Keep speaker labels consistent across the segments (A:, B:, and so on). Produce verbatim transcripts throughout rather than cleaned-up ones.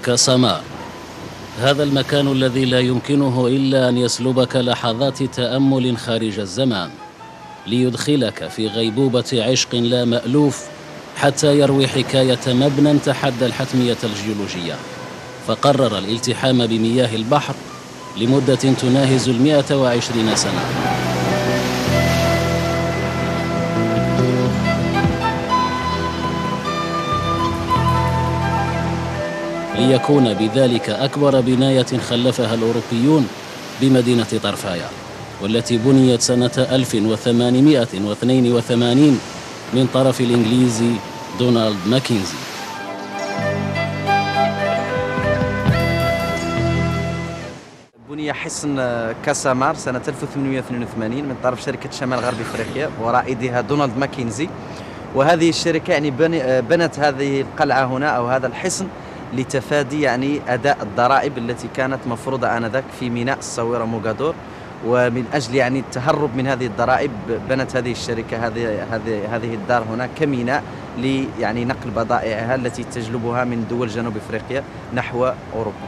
A: كاسامار، هذا المكان الذي لا يمكنه إلا أن يسلبك لحظات تأمل خارج الزمان، ليدخلك في غيبوبة عشق لا مألوف، حتى يروي حكاية مبنى تحدى الحتمية الجيولوجية، فقرر الالتحام بمياه البحر لمدة تناهز المئة وعشرين سنة. ليكون بذلك أكبر بناية خلفها الأوروبيون بمدينة طرفايا، والتي بنيت سنة ألف وثمانمئة واثنين وثمانين من طرف الإنجليزي دونالد ماكنزي.
B: بني حصن كاسامار سنة ألف وثمانمئة واثنين وثمانين من طرف شركة شمال غرب إفريقيا ورائدها دونالد ماكنزي، وهذه الشركة يعني بنت هذه القلعة هنا أو هذا الحصن لتفادي يعني أداء الضرائب التي كانت مفروضة آنذاك في ميناء الصويرة موغادور، ومن أجل يعني التهرب من هذه الضرائب بنت هذه الشركة هذه هذه هذه الدار هنا كميناء لي يعني نقل بضائعها التي تجلبها من دول جنوب إفريقيا نحو أوروبا.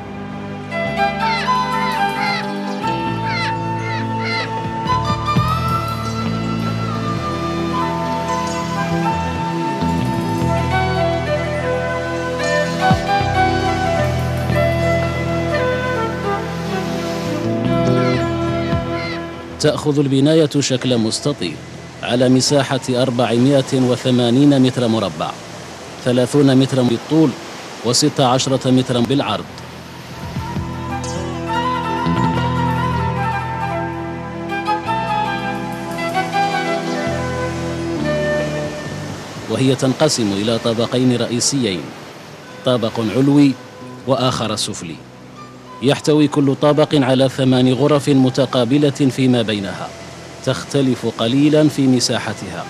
A: تأخذ البناية شكل مستطيل على مساحة أربعمئة وثمانين متر مربع، ثلاثين مترا بالطول وستة عشر مترا بالعرض. وهي تنقسم إلى طابقين رئيسيين، طابق علوي وآخر سفلي، يحتوي كل طابق على ثمان غرف متقابلة فيما بينها، تختلف قليلا في مساحتها.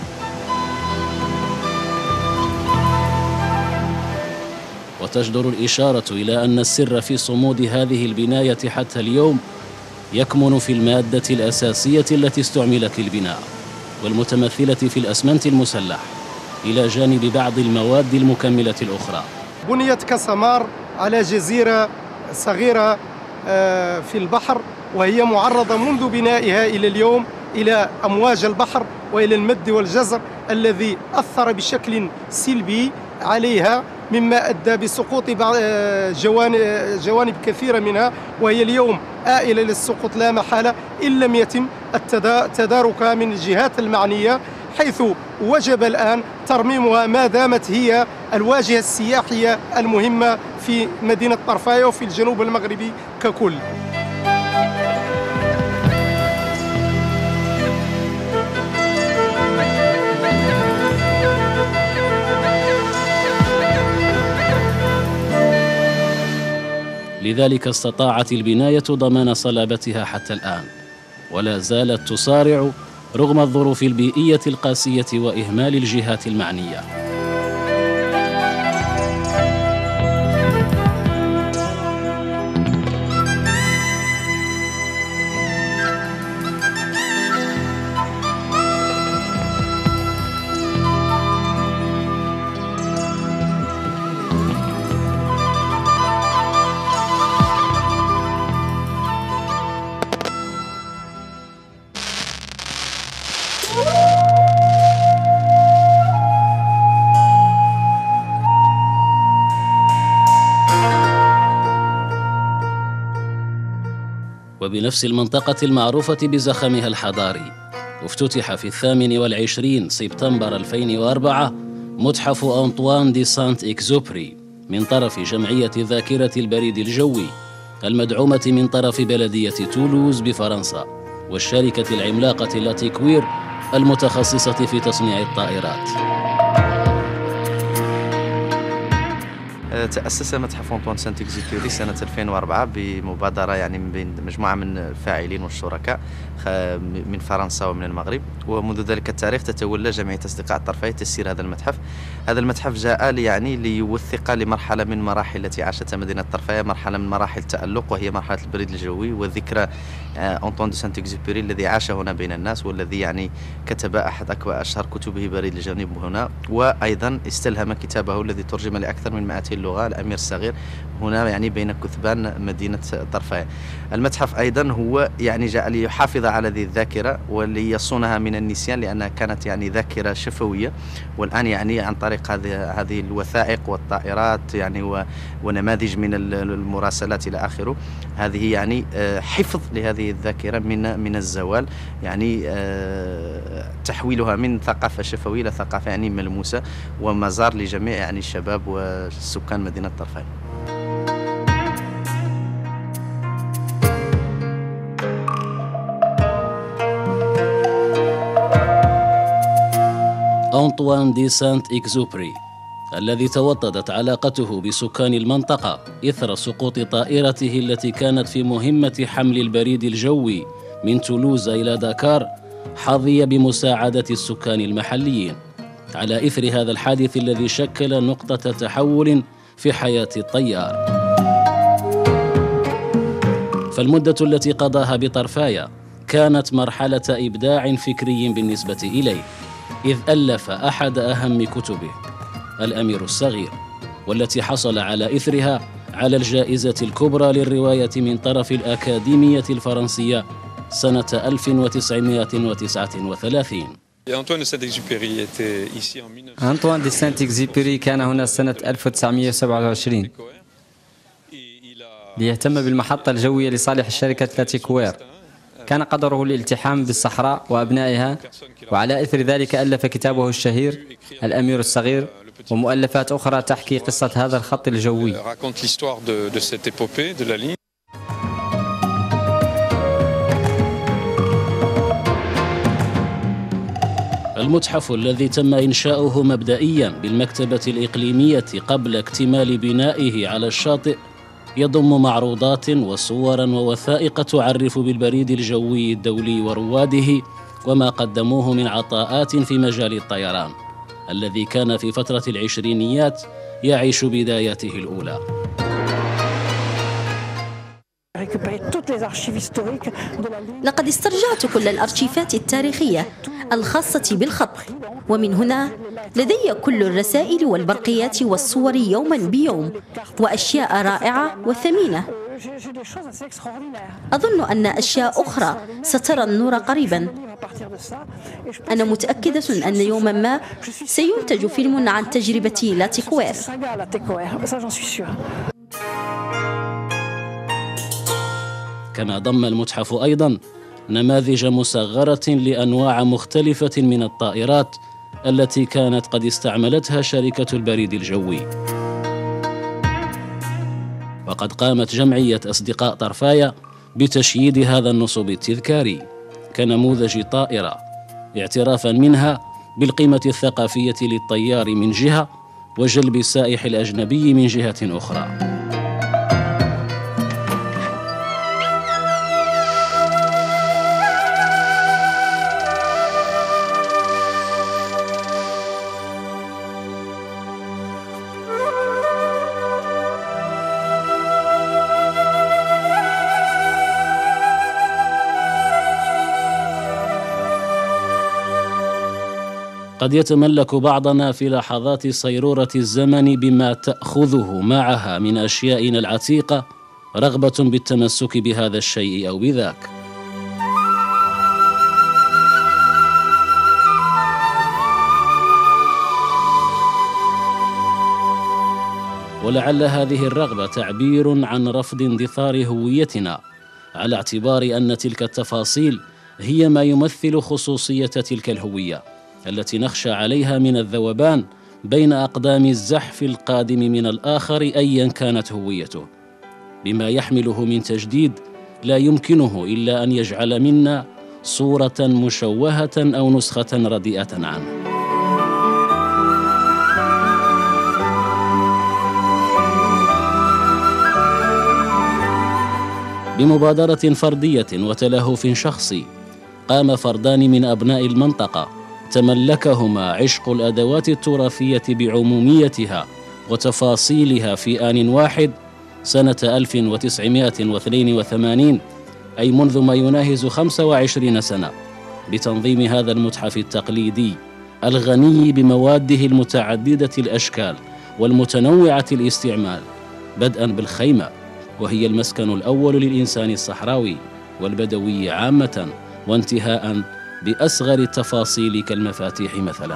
A: وتجدر الإشارة إلى أن السر في صمود هذه البناية حتى اليوم يكمن في المادة الأساسية التي استعملت للبناء، والمتمثلة في الأسمنت المسلح، إلى جانب بعض المواد المكملة الأخرى.
C: بنيت كاسامار على جزيرة صغيرة في البحر، وهي معرضة منذ بنائها إلى اليوم إلى أمواج البحر وإلى المد والجزر الذي أثر بشكل سلبي عليها، مما أدى بسقوط جوانب كثيرة منها، وهي اليوم آئلة للسقوط لا محالة إن لم يتم تداركها من الجهات المعنية، حيث وجب الآن ترميمها ما دامت هي الواجهة السياحية المهمة في مدينة طرفايا وفي الجنوب المغربي ككل.
A: لذلك استطاعت البناية ضمان صلابتها حتى الآن، ولا زالت تصارع رغم الظروف البيئية القاسية وإهمال الجهات المعنية. وبنفس المنطقة المعروفة بزخمها الحضاري، افتتح في الثامن والعشرين سبتمبر ألفين وأربعة متحف أنطوان دي سانت إكزوبري من طرف جمعية ذاكرة البريد الجوي المدعومة من طرف بلدية تولوز بفرنسا والشركة العملاقة لاتيكوير المتخصصة في تصنيع الطائرات.
B: تأسس متحف أنطوان سانت إكزوبري سنة ألفين وأربعة بمبادرة يعني من بين مجموعة من الفاعلين والشركاء من فرنسا ومن المغرب، ومنذ ذلك التاريخ تتولى جمعية أصدقاء الطرفية تسيير هذا المتحف. هذا المتحف جاء يعني ليوثق لمرحلة من مراحل التي عاشتها مدينة الطرفية، مرحلة من مراحل التألق وهي مرحلة البريد الجوي، وذكرى أنطوان دو سانت إكزوبيري الذي عاش هنا بين الناس، والذي يعني كتب أحد أكبر أشهر كتبه بريد الجنوب هنا، وأيضا استلهم كتابه الذي ترجم لأكثر من مئتين لغة الأمير الصغير هنا يعني بين كثبان مدينة الطرفية. المتحف أيضا هو يعني جاء ليحافظ على ذي الذاكرة وليصونها من النسيان، لأنها كانت يعني ذاكرة شفوية، والآن يعني عن طريق هذه هذه الوثائق والطائرات يعني ونماذج من المراسلات إلى آخره، هذه يعني حفظ لهذه الذاكرة من من الزوال، يعني تحويلها من ثقافة شفوية إلى ثقافة يعني ملموسة ومزار لجميع يعني الشباب وسكان مدينة الطرفية.
A: أنطوان دي سانت إكزوبري الذي توطدت علاقته بسكان المنطقة إثر سقوط طائرته التي كانت في مهمة حمل البريد الجوي من تولوز إلى داكار، حظي بمساعدة السكان المحليين على إثر هذا الحادث الذي شكل نقطة تحول في حياة الطيار. فالمدة التي قضاها بطرفايا كانت مرحلة إبداع فكري بالنسبة إليه، إذ ألف أحد أهم كتبه الأمير الصغير، والتي حصل على إثرها على الجائزة الكبرى للرواية من طرف الأكاديمية الفرنسية سنة ألف وتسعمائة وتسعة وثلاثين.
D: أنطوان دي سانت إكزوبيري كان هنا سنة ألف وتسعمائة وسبعة وعشرين ليهتم بالمحطة الجوية لصالح الشركة لاتيكوير. كان قدره الالتحام بالصحراء وأبنائها، وعلى إثر ذلك ألف كتابه الشهير الأمير الصغير ومؤلفات أخرى تحكي قصة هذا الخط الجوي.
A: المتحف الذي تم إنشاؤه مبدئيا بالمكتبة الإقليمية قبل اكتمال بنائه على الشاطئ يضم معروضات وصورا ووثائق تعرف بالبريد الجوي الدولي ورواده وما قدموه من عطاءات في مجال الطيران، الذي كان في فترة العشرينيات يعيش بداياته الأولى.
E: لقد استرجعت كل الأرشيفات التاريخية الخاصة بالخط، ومن هنا لدي كل الرسائل والبرقيات والصور يوما بيوم، وأشياء رائعة وثمينة. أظن أن أشياء أخرى سترى النور قريبا. أنا متأكدة أن يوما ما سينتج فيلم عن تجربة لاتيكوير.
A: كما ضم المتحف أيضا نماذج مصغرة لأنواع مختلفة من الطائرات التي كانت قد استعملتها شركة البريد الجوي. وقد قامت جمعية أصدقاء طرفايا بتشييد هذا النصب التذكاري كنموذج طائرة، اعترافا منها بالقيمة الثقافية للطيار من جهة وجلب السائح الأجنبي من جهة أخرى. قد يتملك بعضنا في لحظات صيرورة الزمن بما تأخذه معها من أشيائنا العتيقة رغبة بالتمسك بهذا الشيء أو بذاك. ولعل هذه الرغبة تعبير عن رفض اندثار هويتنا، على اعتبار أن تلك التفاصيل هي ما يمثل خصوصية تلك الهوية التي نخشى عليها من الذوبان بين أقدام الزحف القادم من الآخر أيا كانت هويته، بما يحمله من تجديد لا يمكنه إلا أن يجعل منا صورة مشوهة أو نسخة رديئة عنه. بمبادرة فردية وتلهف شخصي قام فردان من أبناء المنطقة تملكهما عشق الأدوات التراثية بعموميتها وتفاصيلها في آن واحد سنة ألف وتسعمائة واثنين وثمانين، أي منذ ما يناهز خمس وعشرين سنة، بتنظيم هذا المتحف التقليدي الغني بمواده المتعددة الأشكال والمتنوعة الاستعمال، بدءا بالخيمة، وهي المسكن الأول للإنسان الصحراوي والبدوي عامة، وانتهاء بأصغر التفاصيل كالمفاتيح مثلا.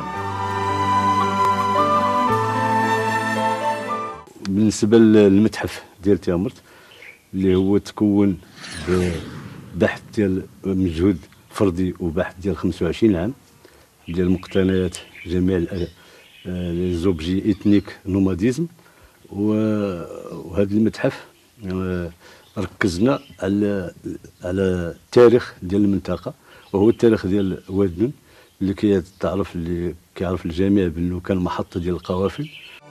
F: بالنسبة للمتحف ديال تيامرت اللي هو تكون ببحث ديال مجهود فردي وبحث ديال خمسة وعشرين عام ديال مقتنيات جميع لي زوبجي اثنيك نوماديزم، وهذا المتحف ركزنا على على التاريخ ديال المنطقه، وهو التاريخ ديال وادن اللي كيتعرف اللي كيعرف الجميع بانه كان محطه ديال القوافل.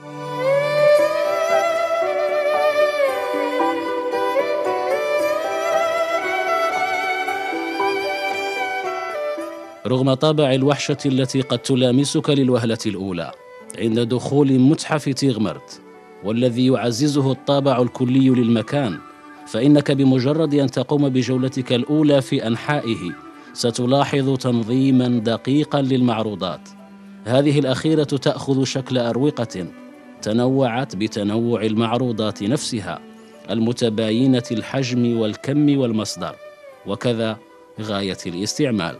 A: رغم طابع الوحشة التي قد تلامسك للوهلة الأولى عند دخول متحف تيغمرت، والذي يعززه الطابع الكلي للمكان، فإنك بمجرد أن تقوم بجولتك الأولى في أنحائه ستلاحظ تنظيما دقيقا للمعروضات. هذه الأخيرة تأخذ شكل أروقة تنوعت بتنوع المعروضات نفسها المتباينة الحجم والكم والمصدر، وكذا غاية الاستعمال.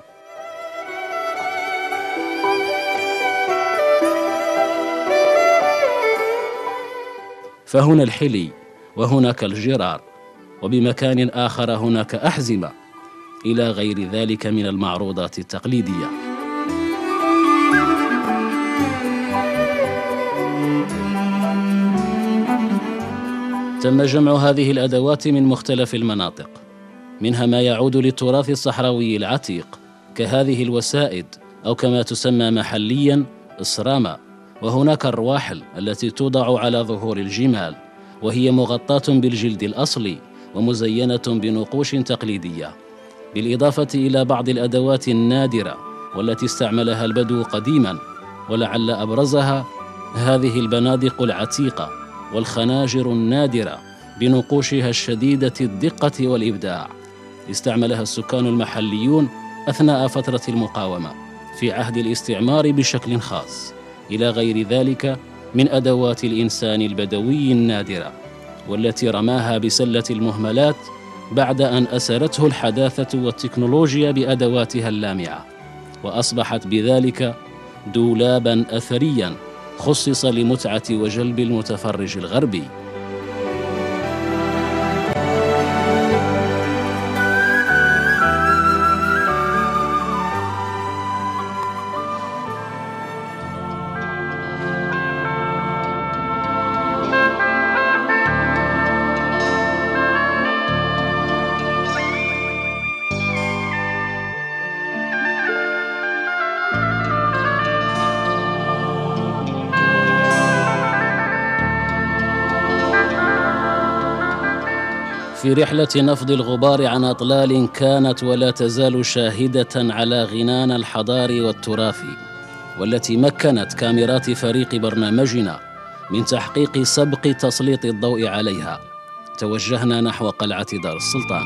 A: فهنا الحلي وهناك الجرار، وبمكان آخر هناك أحزمة، إلى غير ذلك من المعروضات التقليدية. تم جمع هذه الأدوات من مختلف المناطق، منها ما يعود للتراث الصحراوي العتيق كهذه الوسائد أو كما تسمى محلياً الصرامة، وهناك الرواحل التي توضع على ظهور الجمال، وهي مغطاة بالجلد الأصلي ومزينة بنقوش تقليدية، بالإضافة إلى بعض الأدوات النادرة والتي استعملها البدو قديماً، ولعل أبرزها هذه البنادق العتيقة والخناجر النادرة بنقوشها الشديدة الدقة والإبداع، استعملها السكان المحليون أثناء فترة المقاومة في عهد الاستعمار بشكل خاص، إلى غير ذلك من أدوات الإنسان البدوي النادرة، والتي رماها بسلة المهملات بعد أن أسرته الحداثة والتكنولوجيا بأدواتها اللامعة، وأصبحت بذلك دولاباً أثرياً خصص لمتعة وجلب المتفرج الغربي. في رحلة نفض الغبار عن أطلال كانت ولا تزال شاهدة على غنانا الحضاري والتراثي، والتي مكنت كاميرات فريق برنامجنا من تحقيق سبق تسليط الضوء عليها، توجهنا نحو قلعة دار السلطان.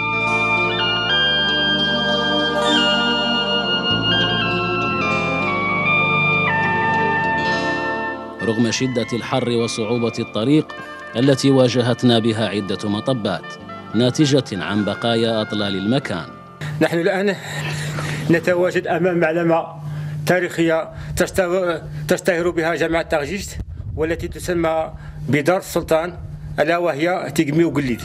A: رغم شدة الحر وصعوبة الطريق التي واجهتنا بها عدة مطبات ناتجة عن بقايا أطلال المكان،
G: نحن الآن نتواجد أمام معلمة تاريخية تشتهر بها جامعة تاغجيشت، والتي تسمى بدار السلطان، ألا وهي تيغمي وقليد.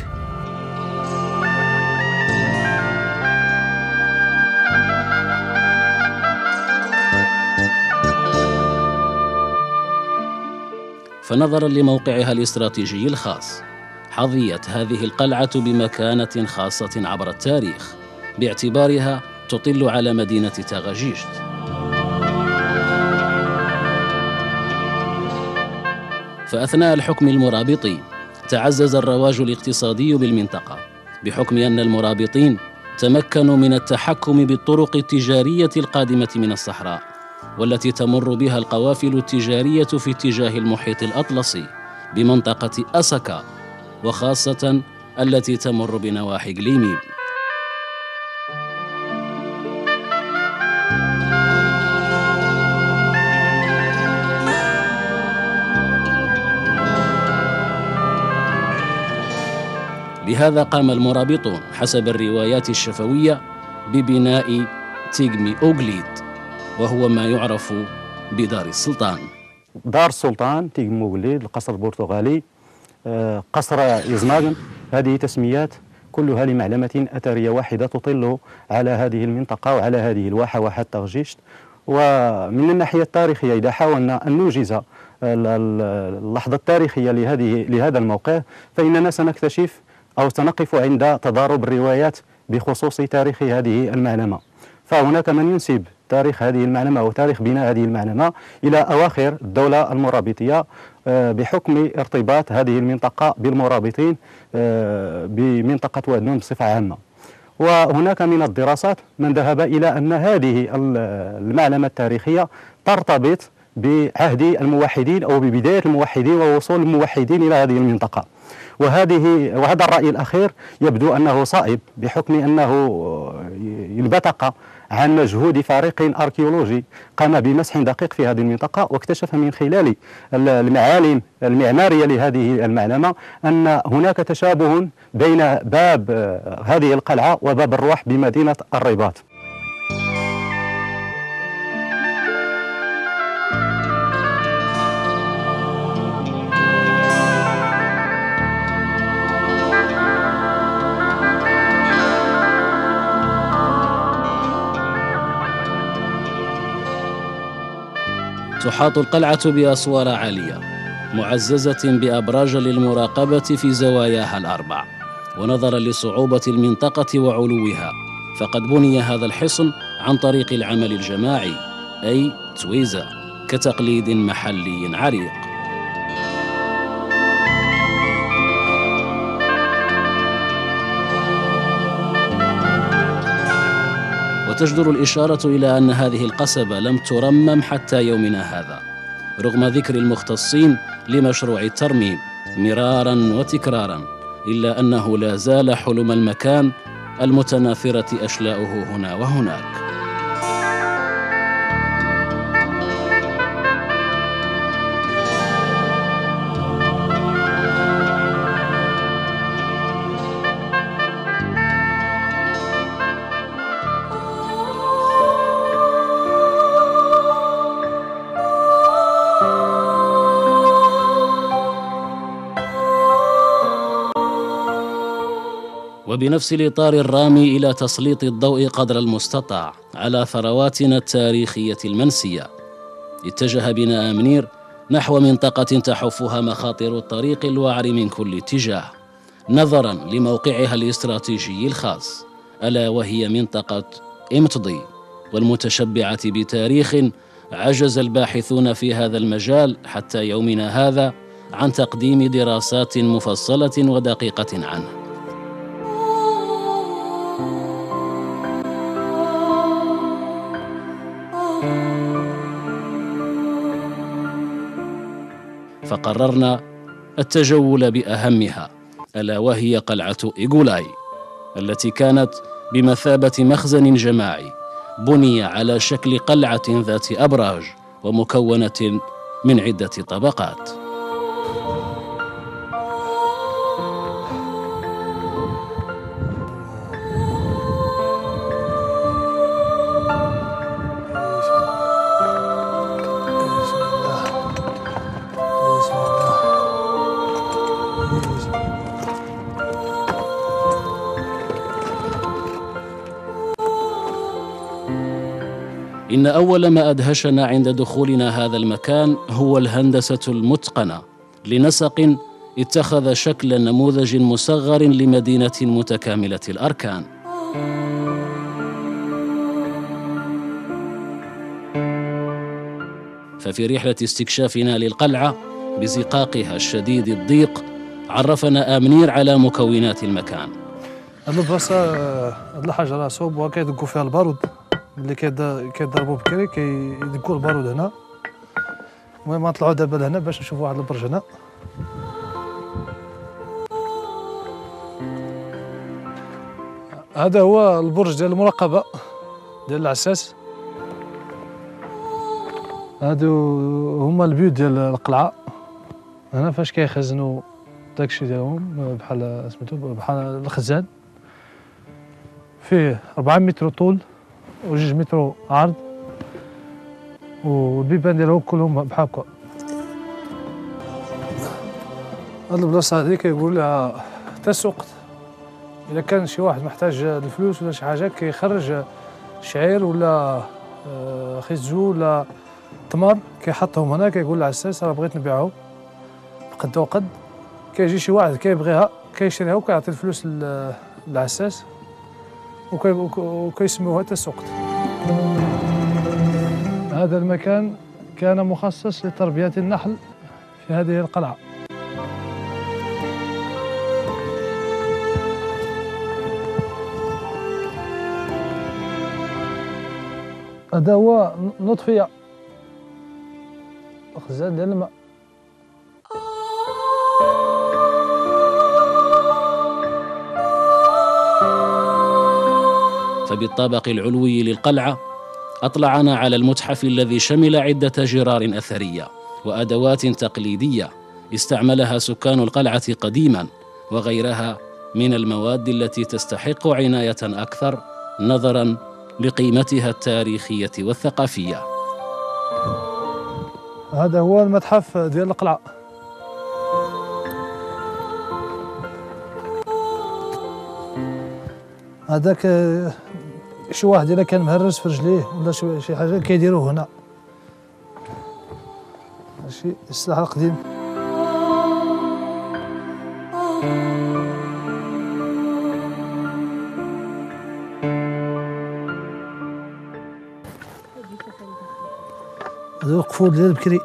A: فنظرا لموقعها الاستراتيجي الخاص حظيت هذه القلعة بمكانة خاصة عبر التاريخ، باعتبارها تطل على مدينة تاغجيشت. فأثناء الحكم المرابطي تعزز الرواج الاقتصادي بالمنطقة، بحكم أن المرابطين تمكنوا من التحكم بالطرق التجارية القادمة من الصحراء، والتي تمر بها القوافل التجارية في اتجاه المحيط الأطلسي بمنطقة أسكا، وخاصة التي تمر بنواحي غليميم. لهذا قام المرابطون حسب الروايات الشفوية ببناء تيغمي أوغليد، وهو ما يعرف بدار السلطان.
H: دار السلطان تيغمي أوغليد، القصر البرتغالي، قصر إزماغن، هذه تسميات كلها لمعلمة أثرية واحدة تطل على هذه المنطقة وعلى هذه الواحة، واحة تغجيشت. ومن الناحية التاريخية إذا حاولنا أن نوجز اللحظة التاريخية لهذه لهذا الموقع، فإننا سنكتشف أو سنقف عند تضارب الروايات بخصوص تاريخ هذه المعلمة. فهناك من ينسب تاريخ هذه المعلمة وتاريخ بناء هذه المعلمة إلى أواخر الدولة المرابطية بحكم ارتباط هذه المنطقة بالمرابطين بمنطقة وادنون بصفة عامة. وهناك من الدراسات من ذهب إلى أن هذه المعلمة التاريخية ترتبط بعهد الموحدين أو ببداية الموحدين ووصول الموحدين إلى هذه المنطقة. وهذه وهذا الرأي الأخير يبدو أنه صائب، بحكم أنه انبثق عن مجهود فريق أركيولوجي قام بمسح دقيق في هذه المنطقة، واكتشف من خلال المعالم المعمارية لهذه المعلمة أن هناك تشابه بين باب هذه القلعة وباب الروح بمدينة الرباط.
A: تحاط القلعة بأسوار عالية معززة بأبراج للمراقبة في زواياها الأربع، ونظرا لصعوبة المنطقة وعلوها فقد بني هذا الحصن عن طريق العمل الجماعي، أي تويزا، كتقليد محلي عريق. وتجدر الإشارة إلى أن هذه القصبة لم ترمم حتى يومنا هذا، رغم ذكر المختصين لمشروع الترميم مرارا وتكرارا، إلا أنه لا زال حلم المكان المتناثرة أشلاؤه هنا وهناك. وبنفس الإطار الرامي إلى تسليط الضوء قدر المستطاع على ثرواتنا التاريخية المنسية، اتجه بنا آمنير نحو منطقة تحفها مخاطر الطريق الوعر من كل اتجاه، نظرا لموقعها الاستراتيجي الخاص، ألا وهي منطقة إمتضي، والمتشبعة بتاريخ عجز الباحثون في هذا المجال حتى يومنا هذا عن تقديم دراسات مفصلة ودقيقة عنه. فقررنا التجول بأهمها، ألا وهي قلعة إيغولاي، التي كانت بمثابة مخزن جماعي بني على شكل قلعة ذات أبراج ومكونة من عدة طبقات. إن أول ما أدهشنا عند دخولنا هذا المكان هو الهندسة المتقنة لنسق اتخذ شكل نموذج مصغر لمدينة متكاملة الأركان. ففي رحلة استكشافنا للقلعة بزقاقها الشديد الضيق عرفنا آمنير على مكونات المكان،
I: هاد البلاصة هاد الحجرة صوبوها كيدقوا فيها البارود، ملي كيضربوا بكري كيدقوا البارود هنا. المهم نطلعوا دابا لهنا باش نشوفوا واحد البرج هنا. هذا هو البرج ديال المراقبة ديال العساس. هادو هما البيوت ديال القلعة، هنا فاش كيخزنوا داكشي ديالهم بحال سميتو بحال الخزان. فيه أربعة متر طول وجوج متر عرض، والبيبان ديالهم كلهم بحال هكا. هاد البلاصة هادي كيقول لها تسوق، إلا كان شي واحد محتاج الفلوس ولا شي حاجة كيخرج شعير ولا خزو ولا تمر كيحطهم هنا، كيقول للعساس راه بغيت نبيعهم بقد وقد. كيجي شي واحد كيبغيها كيشريها وكيعطي الفلوس للعساس وكيسموها تسوق. هذا المكان كان مخصص لتربية النحل في هذه القلعة. هذا هو نطفية خزان ديال الماء.
A: فبالطابق العلوي للقلعة أطلعنا على المتحف الذي شمل عدة جرار أثرية وأدوات تقليدية استعملها سكان القلعة قديما، وغيرها من المواد التي تستحق عناية أكثر نظرا لقيمتها التاريخية والثقافية.
I: هذا هو المتحف ديال القلعة. هذاك شي واحد الا كان مهرس في رجليه ولا شي حاجه كيديروه هنا. ماشي السلاح القديم. هذا القفول ديال بكري.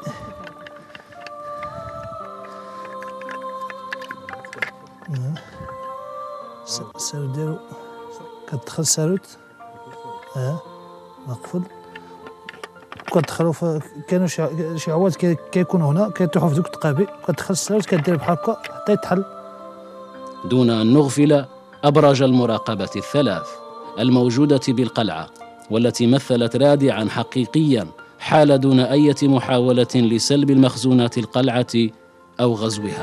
I: الساروت ديالو كتدخل الساروت اه مقفول كتدخلو. كانوا شي عواد كيكونوا هنا كيطيحوا في دوك التقابي، كتدخل الساروت كدير بحال هكا حتى يتحل.
A: دون أن نغفل أبرج المراقبة الثلاث الموجودة بالقلعة، والتي مثلت رادعا حقيقيا حال دون أي محاولة لسلب المخزونات القلعة أو غزوها.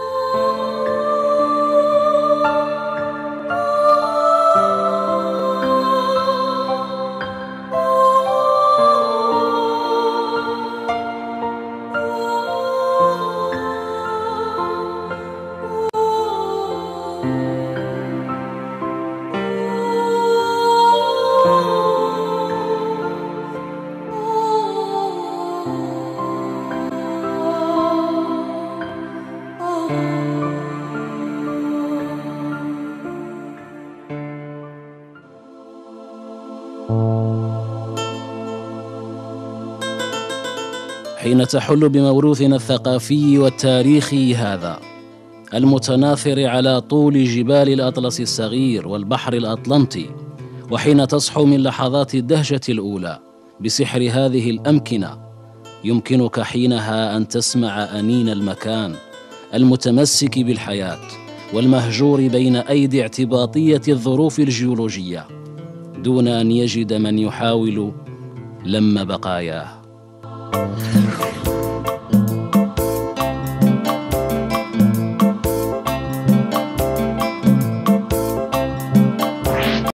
A: حين تحل بموروثنا الثقافي والتاريخي هذا المتناثر على طول جبال الأطلس الصغير والبحر الأطلنطي، وحين تصحو من لحظات الدهشة الأولى بسحر هذه الأمكنة، يمكنك حينها أن تسمع أنين المكان المتمسك بالحياة والمهجور بين أيدي اعتباطية الظروف الجيولوجية، دون أن يجد من يحاول لم بقاياه.